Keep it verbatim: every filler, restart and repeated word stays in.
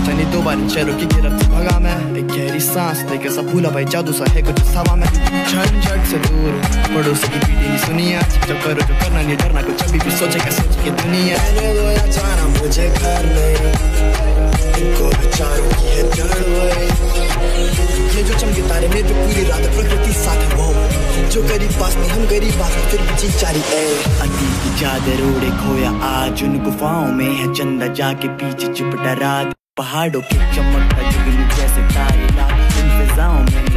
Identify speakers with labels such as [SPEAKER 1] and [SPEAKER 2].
[SPEAKER 1] नहीं दो बार चलो की गिरफ्त भगा मैं, एक गहरी सांस लेकर सा भूला भाई जादू सा है कुछ हवा में। झंझट से दूर पड़ोस की पीढ़ी नहीं सुनी आज, जो करो जो करना नहीं डरना कुछ अभी भी सोचे क्या सोच के दुनिया। मैंने दो या जाना मुझे घर नहीं, इनको विचारों की है जड़ वही, ये जो चमके तारे में जो पूरी रात प्रकृति साथ है वो, जो गरीब पास नहीं हम गरीब पास में फिर भी जी चारी है। अतीत की चादर ओढ़े खोया आज उन गुफाओं में है चंदा जाके पीछे चिपटा रात, पहाड़ों के चमकता जुगनू जैसे तारे रात इन फिजाओं में